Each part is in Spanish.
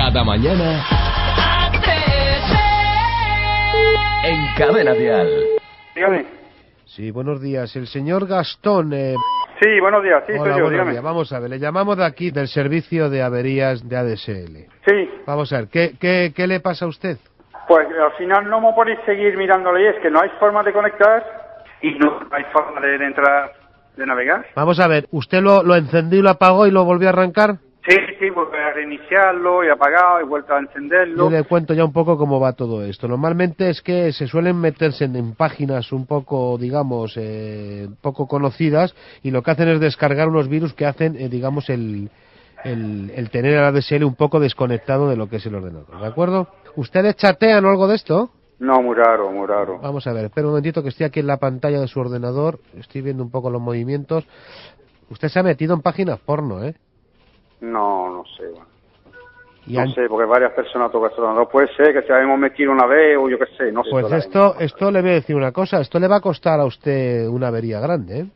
Cada mañana en Cadena Dial. Dígame. Sí, buenos días. El señor Gastón... Sí, buenos días. Sí, Hola, soy yo, buenos dígame. días. Vamos a ver, le llamamos de aquí, del servicio de averías de ADSL. Sí, Vamos a ver, ¿qué le pasa a usted? pues al final no me podéis seguir mirándole, es que no hay forma de conectar y no hay forma de entrar, de navegar. Vamos a ver, ¿usted lo encendió y lo apagó y lo volvió a arrancar? Sí, volví a reiniciarlo, he apagado, he vuelto a encenderlo. Yo le cuento ya un poco cómo va todo esto. Normalmente es que se suelen meterse en páginas un poco, digamos, poco conocidas, y lo que hacen es descargar unos virus que hacen, digamos, el tener el ADSL un poco desconectado de lo que es el ordenador, ¿de acuerdo? ¿Ustedes chatean o algo de esto? No, muy raro, muy raro. Vamos a ver, espera un momentito que estoy aquí en la pantalla de su ordenador, estoy viendo un poco los movimientos. Usted se ha metido en páginas porno, ¿eh? No sé, bueno. Y No sé, porque varias personas tocan esto. No puede ser que se hayamos metido una vez o yo qué sé, no sé. Pues esto le voy a decir una cosa, esto le va a costar a usted una avería grande, ¿eh?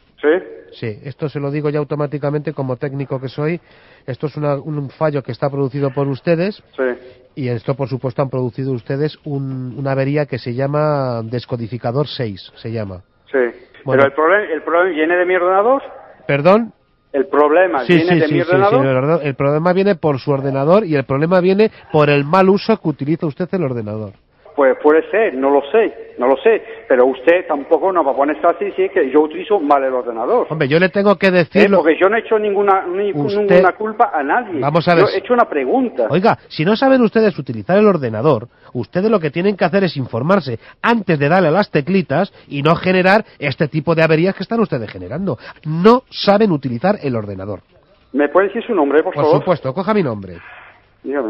¿Sí? Sí, esto se lo digo ya automáticamente como técnico que soy. Esto es un fallo que está producido por ustedes. Sí. Y esto, por supuesto, han producido ustedes una avería que se llama descodificador 6, se llama. Sí. Bueno. Pero el problema viene de mi ordenador. ¿Perdón? El problema viene de mi ordenador. El problema viene por su ordenador y el problema viene por el mal uso que utiliza usted el ordenador. Pues puede ser, no lo sé, pero usted tampoco nos va a poner así si es que yo utilizo mal el ordenador. Hombre, yo le tengo que decir... Porque yo no he hecho ninguna culpa a nadie. Vamos a ver. Yo he hecho una pregunta. Oiga, si no saben ustedes utilizar el ordenador, ustedes lo que tienen que hacer es informarse antes de darle a las teclitas y no generar este tipo de averías que están ustedes generando. No saben utilizar el ordenador. ¿Me puede decir su nombre, por favor? Por supuesto, coja mi nombre. Dígame.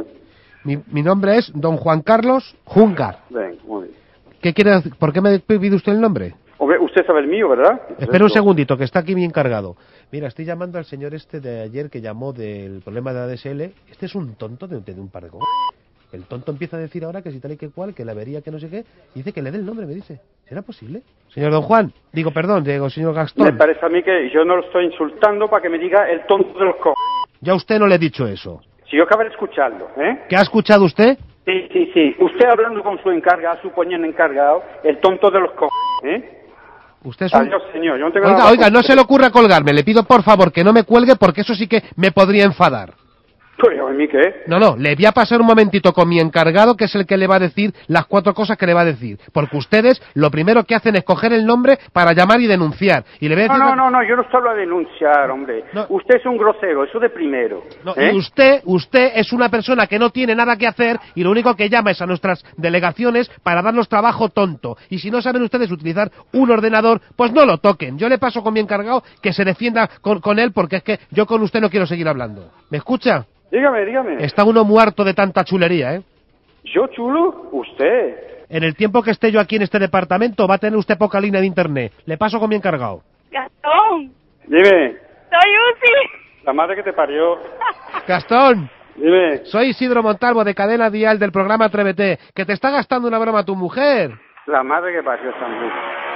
Mi nombre es don Juan Carlos Jungar. Venga, muy bien. ¿Qué quiere decir? ¿Por qué me pide usted el nombre? Hombre, usted sabe el mío, ¿verdad? Espera un segundito, que está aquí mi encargado. Mira, estoy llamando al señor este de ayer que llamó del problema de ADSL. Este es un tonto de un par de cosas. El tonto empieza a decir ahora que si tal y que cual, que la avería, que no sé qué. Y dice que le dé el nombre, me dice. ¿Será posible? Señor don Juan, señor Gastón. Me parece a mí que yo no lo estoy insultando para que me diga el tonto de los Ya usted no le he dicho eso. Si yo acabo de escucharlo, ¿eh? ¿Qué ha escuchado usted? Sí. Usted hablando con su encargado, su poniendo encargado, el tonto de los ¿eh? Usted es un... Adiós, señor, yo no tengo nada. Oiga, no se le ocurra colgarme. Le pido por favor que no me cuelgue porque eso sí que me podría enfadar. Pues, ¿a mí qué? No, le voy a pasar un momentito con mi encargado, que es el que le va a decir las 4 cosas que le va a decir. Porque ustedes lo primero que hacen es coger el nombre para llamar y denunciar. Y le voy a decir No, yo no solo a denunciar, hombre. No. Usted es un grosero, eso de primero. No, ¿eh? y usted es una persona que no tiene nada que hacer y lo único que llama es a nuestras delegaciones para darnos trabajo tonto. Y si no saben ustedes utilizar un ordenador, pues no lo toquen. Yo le paso con mi encargado que se defienda con él, porque es que yo con usted no quiero seguir hablando. ¿Me escucha? Dígame. Está uno muerto de tanta chulería, ¿eh? ¿Yo chulo? Usted. En el tiempo que esté yo aquí en este departamento va a tener usted poca línea de internet. Le paso con mi encargado. Gastón, Dime. soy Uzi. La madre que te parió. Gastón, Dime. soy Isidro Montalvo de Cadena Dial del programa Atrévete, que te está gastando una broma tu mujer. La madre que parió esta mujer.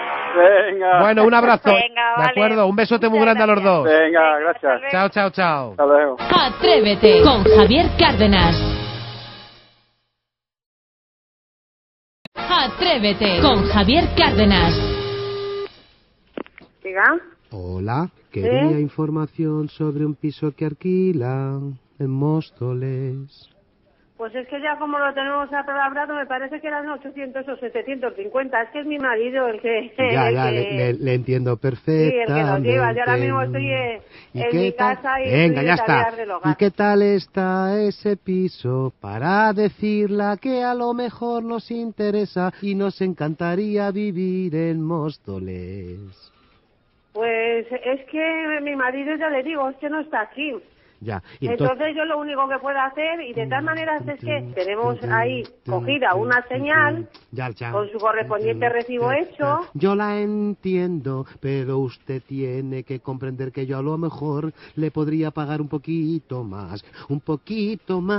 Venga. Bueno, un abrazo. Venga, De vale. acuerdo, un besote muy Muchas grande a los dos. Venga, gracias. Chao. Hasta luego. Atrévete con Javier Cárdenas. Atrévete con Javier Cárdenas. Diga. Hola, quería información sobre un piso que alquilan en Móstoles. Pues es que ya como lo tenemos apalabrado, me parece que eran 800 o 750. Es que es mi marido el que... Le entiendo Sí, el que nos perfectamente. lleva. Yo ahora mismo estoy en mi casa y Venga, estoy ya de tareas está. del hogar. ¿Y qué tal está ese piso para decirla que a lo mejor nos interesa y nos encantaría vivir en Móstoles? Pues es que mi marido, ya le digo, es que no está aquí. Ya, y Entonces yo lo único que puedo hacer, y de tal manera es que tenemos ahí cogida una señal ya. con su correspondiente recibo hecho. Yo la entiendo, pero usted tiene que comprender que yo a lo mejor le podría pagar un poquito más,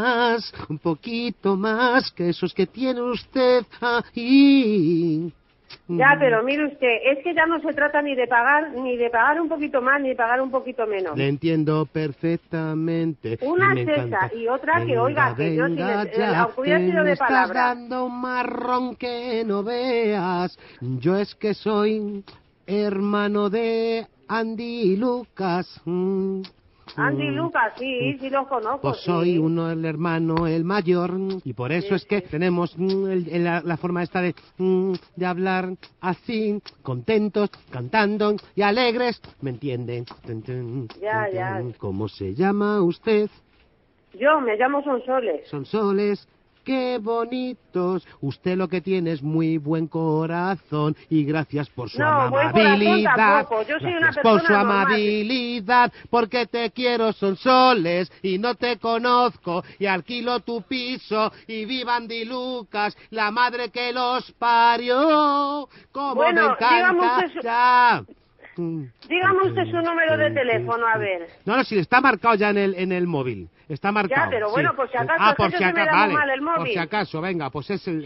que esos que tiene usted ahí. Ya, pero mire usted, es que ya no se trata ni de pagar un poquito más, ni de pagar un poquito menos. Le entiendo perfectamente. Una me es esa, encanta. y otra que, Venga, oiga, que yo si venga, aunque ya, hubiera que sido me de estás palabra. dando un marrón que no veas. Yo es que soy hermano de Andy y Lucas. Andy y Lucas, sí los conozco. Pues sí. soy uno, el hermano, el mayor, y por eso es que tenemos la forma esta de hablar así, contentos, cantando y alegres, ¿me entienden? Ya. ¿Cómo se llama usted? Yo me llamo Sonsoles. Sonsoles. ¡Qué bonitos! Usted lo que tiene es muy buen corazón y gracias por su amabilidad. Tampoco. Yo soy una gracias por persona su normal. amabilidad, porque te quiero, Sonsoles, y no te conozco, y alquilo tu piso, y viva Andy Lucas, la madre que los parió. ¡Cómo Bueno, me encanta! Ya. Dígame usted su número de teléfono, a ver. No, si está marcado ya en el móvil. Está marcado. Ya, pero bueno, sí. por si acaso, por es que si yo se me acaso, da vale. muy mal el móvil. Por si acaso, venga, pues es el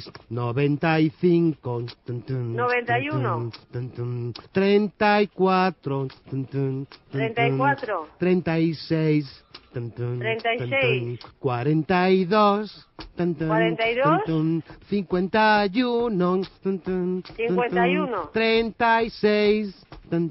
695 91 34 34 36 36 42 42 51 51 36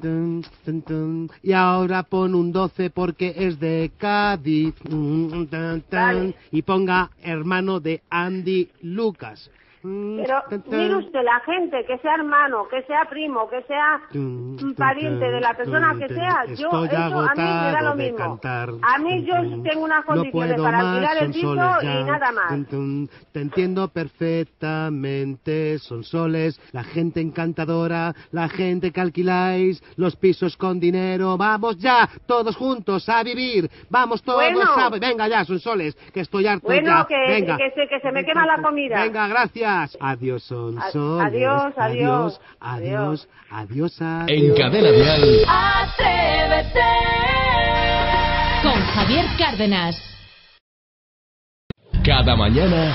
y ahora pon un 12 porque es de Cádiz. Vale. Y ponga hermano de Andy Lucas. Pero mire usted, la gente, que sea hermano, que sea primo, que sea pariente de la persona que sea, yo Estoy eso a mí me da lo agotado de mismo. cantar. A mí yo tengo unas condiciones para alquilar el piso y nada más. Te entiendo perfectamente, Sonsoles, la gente encantadora, la gente que alquiláis, los pisos con dinero. Vamos ya, todos juntos a vivir. Vamos todos a... Venga ya, Sonsoles, que estoy harto ya. Venga. Que se me quema la comida. Venga, gracias. Adiós, Sonsoles. Adiós. Adiós. En Cadena Dial. Atrévete con Javier Cárdenas. Cada mañana.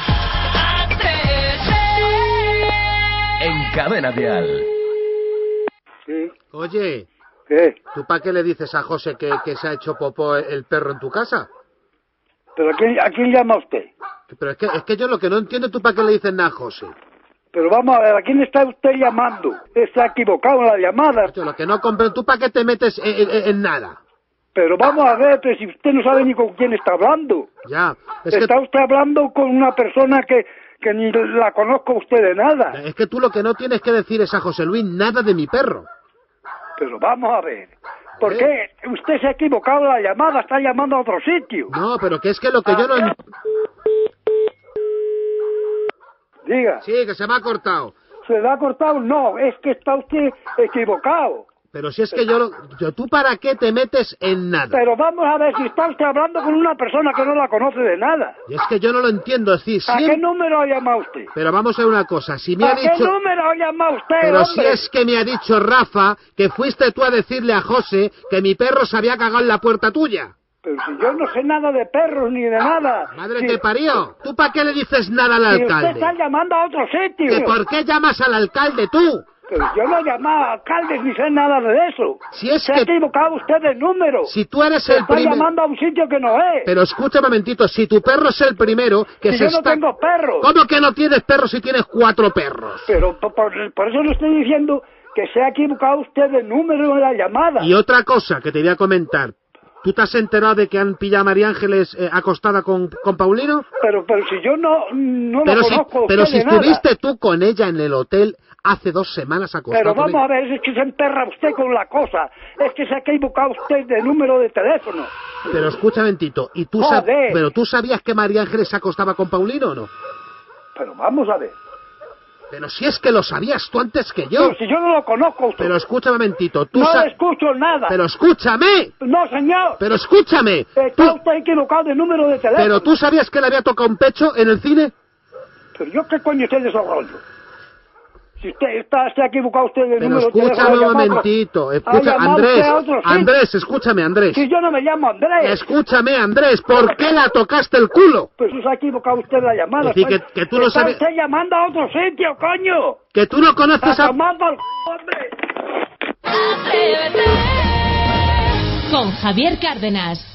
En Cadena Dial. Sí. Oye, ¿Qué? ¿tú para qué le dices a José que se ha hecho popó el perro en tu casa? ¿Pero a quién llama usted? Pero es que yo lo que no entiendo, ¿tú para qué le dices nada a José? Pero vamos a ver, ¿a quién está usted llamando? Está equivocado en la llamada. Yo lo que no comprendo, ¿tú para qué te metes en nada? Pero vamos a ver, pero si usted no sabe ni con quién está hablando. Ya, Está usted hablando con una persona que ni la conozco a usted de nada. Es que tú lo que no tienes que decir es a José Luis nada de mi perro. Pero vamos a ver. ¿Por qué usted se ha equivocado en la llamada? Está llamando a otro sitio. No, pero que es que lo que yo no... Diga. Sí, que se me ha cortado. ¿Se le ha cortado? No, es que está usted equivocado. Pero si es que ¿tú para qué te metes en nada? Pero vamos a ver, si está usted hablando con una persona que no la conoce de nada. Y es que yo no lo entiendo, es decir, ¿A qué número ha llamado usted? Pero vamos a ver una cosa, si me ha ¿A dicho... qué número ha llamado usted, Pero hombre? si es que me ha dicho Rafa que fuiste tú a decirle a José que mi perro se había cagado en la puerta tuya. Pero si yo no sé nada de perros ni de nada. Madre Si- que parió. ¿Tú para qué le dices nada al si usted alcalde? está llamando a otro sitio. ¿Que por qué llamas al alcalde tú? Pero yo no he llamado a alcaldes ni sé nada de eso. Si es Se ha que... equivocado usted de número. Si tú eres Se el está primero... llamando a un sitio que no es. Pero escúchame un momentito, si tu perro es el primero que Si se yo no está... tengo perros. ¿Cómo que no tienes perros si tienes 4 perros? Pero por eso le estoy diciendo que se ha equivocado usted de número de la llamada. Y otra cosa que te voy a comentar. ¿Tú te has enterado de que han pillado a María Ángeles acostada con Paulino? Pero si yo no Pero lo si, conozco a pero usted si de nada. estuviste tú con ella en el hotel hace 2 semanas acostada Pero con vamos ella. a ver, es que se emperra usted con la cosa. Es que se ha equivocado usted de número de teléfono. Pero escucha un momentito, ¿y tú, Joder. pero tú sabías que María Ángeles se acostaba con Paulino o no? Pero vamos a ver. Pero si es que lo sabías tú antes que yo. Pero si yo no lo conozco a usted. Pero escúchame un momentito, tú No le escucho nada. Pero escúchame, No, señor. pero escúchame. Está usted equivocado de número de teléfono. Pero tú sabías que le había tocado un pecho en el cine. Pero yo qué coño sé de esos rollos. Si usted se ha equivocado usted del Pero número de teléfono. escúchame un momentito. Escucha, Andrés, escúchame, Andrés. Si yo no me llamo Andrés. Escúchame, Andrés, ¿por qué la tocaste el culo? Pues se ha equivocado usted la llamada. Es decir, que tú no sabes... Está usted llamando a otro sitio, coño. Que tú no conoces a... Tomando el hombre. Con Javier Cárdenas.